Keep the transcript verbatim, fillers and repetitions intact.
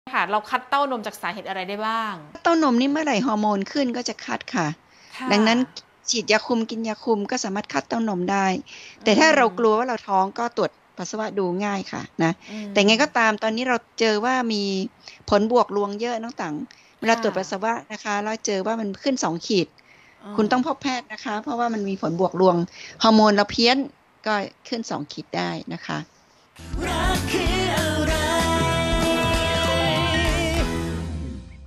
ค่ะเราคัดเต้านมจากสาเหตุอะไรได้บ้างเต้านมนี่เมื่อไหร่ฮอร์โมนขึ้นก็จะคัดค่ะค่ะดังนั้นฉีดยาคุมกินยาคุมก็สามารถคัดเต้านมได้อืแต่ถ้าเรากลัวมว่าเราท้องก็ตรวจปัสสาวะดูง่ายค่ะนะอืแต่ไงก็มตามตอนนี้เราเจอว่ามีผลบวกลวงเยอะน้องต่างเวลาตค่ะรวจปัสสาวะนะคะแล้วเจอว่ามันขึ้นสองขีดเอคุณอต้องพบแพทย์นะคะเพราะว่ามันมีผลบวกลวงฮอร์โมนเราเพี้ยนก็ขึ้นสองขีดได้นะคะ